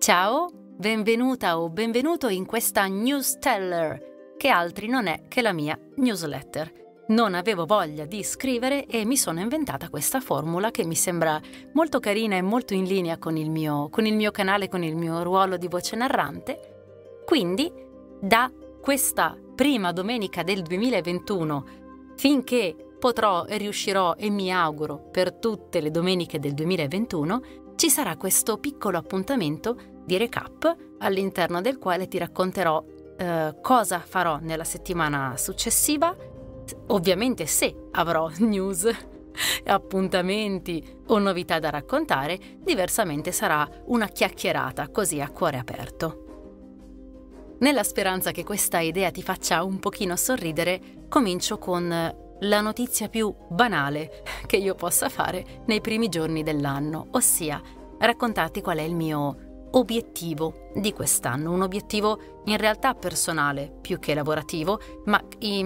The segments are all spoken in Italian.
Ciao, benvenuta o benvenuto in questa Newsteller, che altri non è che la mia newsletter. Non avevo voglia di scrivere e mi sono inventata questa formula che mi sembra molto carina e molto in linea con il mio canale, con il mio ruolo di voce narrante. Quindi, da questa prima domenica del 2021, finché potrò e riuscirò e mi auguro per tutte le domeniche del 2021, ci sarà questo piccolo appuntamento di recap all'interno del quale ti racconterò cosa farò nella settimana successiva, ovviamente se avrò news, appuntamenti o novità da raccontare, diversamente sarà una chiacchierata così a cuore aperto. Nella speranza che questa idea ti faccia un pochino sorridere, comincio con la notizia più banale che io possa fare nei primi giorni dell'anno, ossia raccontarti qual è il mio obiettivo di quest'anno, un obiettivo in realtà personale più che lavorativo, ma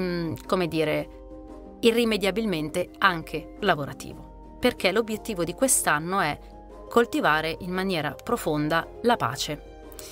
irrimediabilmente anche lavorativo, perché l'obiettivo di quest'anno è coltivare in maniera profonda la pace.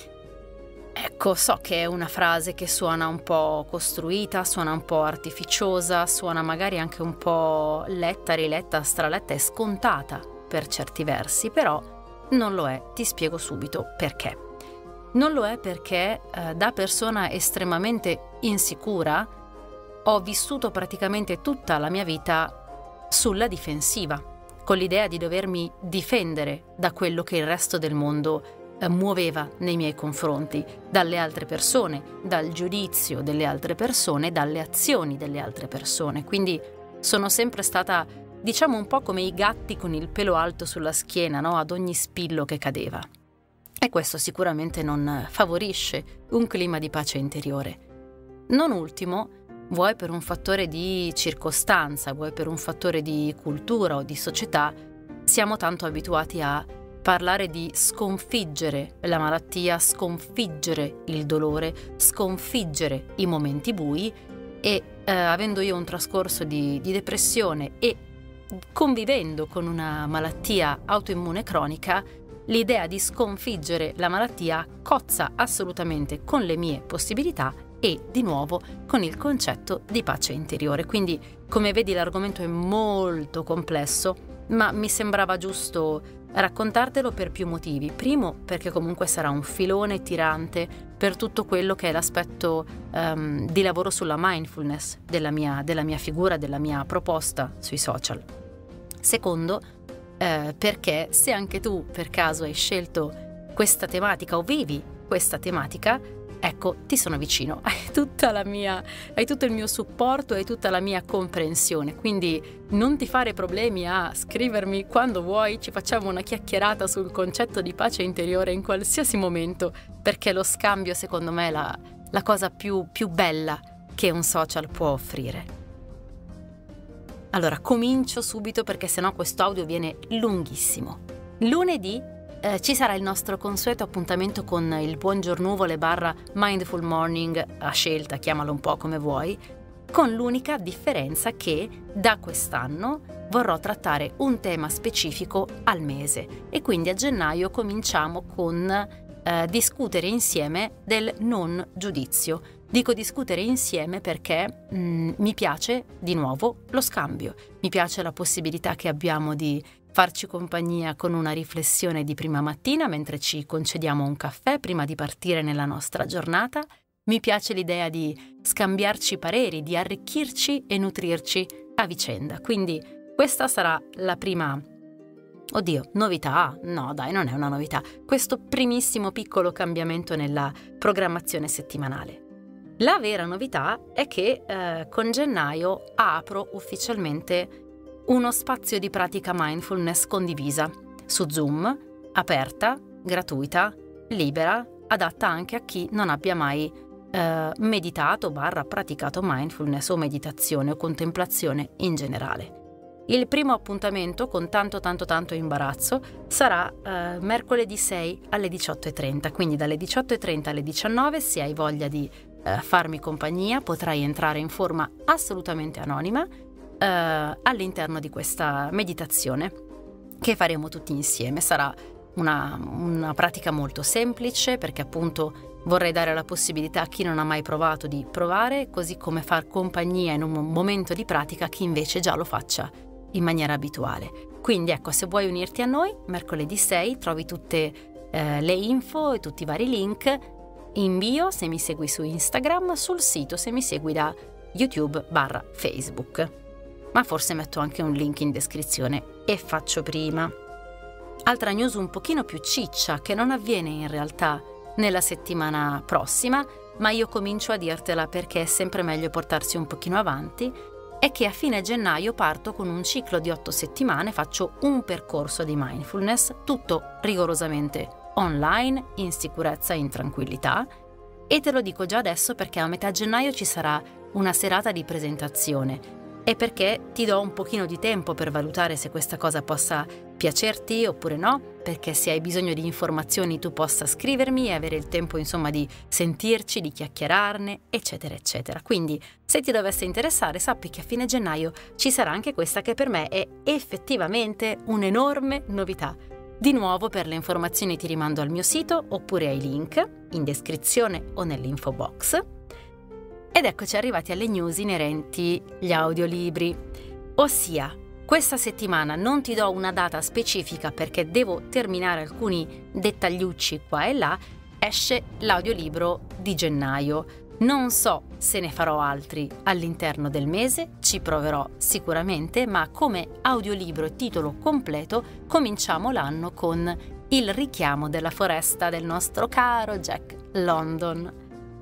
Ecco, so che è una frase che suona un po' costruita, suona un po' artificiosa, suona magari anche un po' letta, riletta, straletta e scontata per certi versi, però non lo è, ti spiego subito perché. Non lo è perché da persona estremamente insicura ho vissuto praticamente tutta la mia vita sulla difensiva, con l'idea di dovermi difendere da quello che il resto del mondo muoveva nei miei confronti, dalle altre persone, dal giudizio delle altre persone, dalle azioni delle altre persone. Quindi sono sempre stata, diciamo, un po' come i gatti con il pelo alto sulla schiena, no? Ad ogni spillo che cadeva. E questo sicuramente non favorisce un clima di pace interiore. Non ultimo, vuoi per un fattore di circostanza, vuoi per un fattore di cultura o di società, siamo tanto abituati a parlare di sconfiggere la malattia, sconfiggere il dolore, sconfiggere i momenti bui e avendo io un trascorso di depressione e convivendo con una malattia autoimmune cronica, l'idea di sconfiggere la malattia cozza assolutamente con le mie possibilità e, di nuovo, con il concetto di pace interiore. Quindi, come vedi, l'argomento è molto complesso, ma mi sembrava giusto raccontartelo per più motivi. Primo, perché comunque sarà un filone tirante per tutto quello che è l'aspetto di lavoro sulla mindfulness della mia figura, della mia proposta sui social. Secondo, perché se anche tu per caso hai scelto questa tematica o vivi questa tematica, ecco, ti sono vicino, hai tutto il mio supporto e tutta la mia comprensione, quindi non ti fare problemi a scrivermi quando vuoi, ci facciamo una chiacchierata sul concetto di pace interiore in qualsiasi momento, perché lo scambio secondo me è la cosa più bella che un social può offrire. Allora, comincio subito perché sennò questo audio viene lunghissimo. Lunedì ci sarà il nostro consueto appuntamento con il buongiornuvole / mindful morning a scelta, chiamalo un po' come vuoi, con l'unica differenza che da quest'anno vorrò trattare un tema specifico al mese e quindi a gennaio cominciamo con discutere insieme del non giudizio. Dico discutere insieme perché mi piace di nuovo lo scambio, mi piace la possibilità che abbiamo di farci compagnia con una riflessione di prima mattina mentre ci concediamo un caffè prima di partire nella nostra giornata. Mi piace l'idea di scambiarci pareri, di arricchirci e nutrirci a vicenda. Quindi questa sarà la prima, novità? No, dai, non è una novità. Questo primissimo piccolo cambiamento nella programmazione settimanale. La vera novità è che con gennaio apro ufficialmente uno spazio di pratica mindfulness condivisa su Zoom, aperta, gratuita, libera, adatta anche a chi non abbia mai meditato / praticato mindfulness o meditazione o contemplazione in generale. Il primo appuntamento, con tanto imbarazzo, sarà mercoledì 6 alle 18:30, quindi dalle 18:30 alle 19, se hai voglia di farmi compagnia, potrai entrare in forma assolutamente anonima all'interno di questa meditazione che faremo tutti insieme. Sarà una pratica molto semplice, perché appunto vorrei dare la possibilità a chi non ha mai provato di provare, così come far compagnia in un momento di pratica a chi invece già lo faccia in maniera abituale. Quindi ecco, se vuoi unirti a noi, mercoledì 6 trovi tutte le info e tutti i vari link in bio se mi segui su Instagram, sul sito se mi segui da YouTube/Facebook. Ma forse metto anche un link in descrizione e faccio prima. Altra news un pochino più ciccia, che non avviene in realtà nella settimana prossima, ma io comincio a dirtela perché è sempre meglio portarsi un pochino avanti, è che a fine gennaio parto con un ciclo di 8 settimane, faccio un percorso di mindfulness, tutto rigorosamente online, in sicurezza e in tranquillità, e te lo dico già adesso perché a metà gennaio ci sarà una serata di presentazione e perché ti do un pochino di tempo per valutare se questa cosa possa piacerti oppure no, perché se hai bisogno di informazioni tu possa scrivermi e avere il tempo insomma di sentirci, di chiacchierarne, eccetera eccetera. Quindi se ti dovesse interessare sappi che a fine gennaio ci sarà anche questa che per me è effettivamente un'enorme novità. Di nuovo per le informazioni ti rimando al mio sito oppure ai link in descrizione o nell'info box. Ed eccoci arrivati alle news inerenti agli audiolibri, ossia questa settimana non ti do una data specifica perché devo terminare alcuni dettagliucci qua e là, esce l'audiolibro di gennaio. Non so se ne farò altri all'interno del mese, ci proverò sicuramente, ma come audiolibro e titolo completo cominciamo l'anno con Il richiamo della foresta del nostro caro Jack London.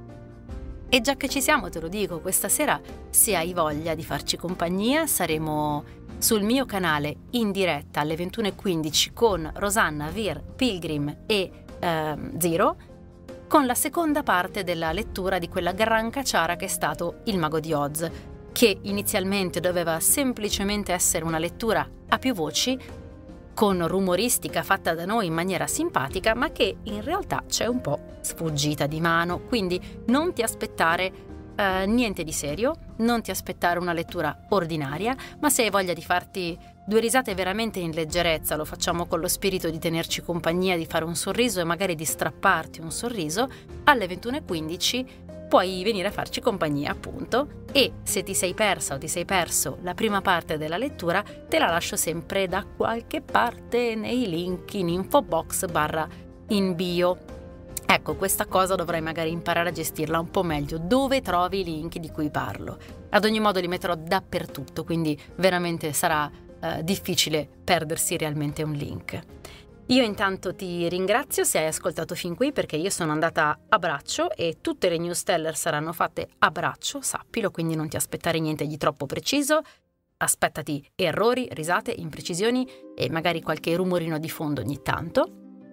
E già che ci siamo, te lo dico, questa sera, se hai voglia di farci compagnia, saremo sul mio canale in diretta alle 21:15 con Rosanna, Vir, Pilgrim e Zero, con la seconda parte della lettura di quella gran cacciara che è stato Il Mago di Oz, che inizialmente doveva semplicemente essere una lettura a più voci, con rumoristica fatta da noi in maniera simpatica, ma che in realtà c'è un po' sfuggita di mano, quindi non ti aspettare niente di serio, non ti aspettare una lettura ordinaria, ma se hai voglia di farti due risate veramente in leggerezza, lo facciamo con lo spirito di tenerci compagnia, di fare un sorriso e magari di strapparti un sorriso, alle 21:15 puoi venire a farci compagnia appunto, e se ti sei persa o ti sei perso la prima parte della lettura te la lascio sempre da qualche parte nei link in info box/in bio. Ecco, questa cosa dovrai magari imparare a gestirla un po' meglio, dove trovi i link di cui parlo. Ad ogni modo li metterò dappertutto, quindi veramente sarà difficile perdersi realmente un link. Io intanto ti ringrazio se hai ascoltato fin qui, perché io sono andata a braccio e tutte le newsteller saranno fatte a braccio, sappilo, quindi non ti aspettare niente di troppo preciso, aspettati errori, risate, imprecisioni e magari qualche rumorino di fondo ogni tanto.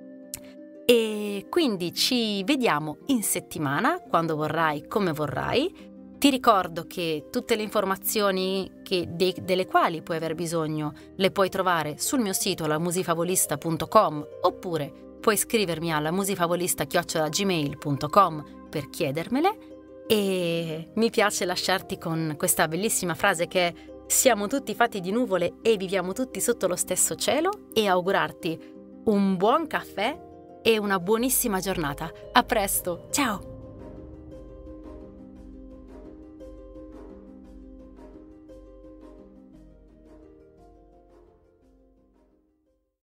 E quindi ci vediamo in settimana, quando vorrai, come vorrai. Ti ricordo che tutte le informazioni delle quali puoi aver bisogno le puoi trovare sul mio sito lamusifavolista.com, oppure puoi scrivermi alla musifavolista@gmail.com per chiedermele. E mi piace lasciarti con questa bellissima frase che è: siamo tutti fatti di nuvole e viviamo tutti sotto lo stesso cielo, e augurarti un buon caffè e una buonissima giornata. A presto, ciao!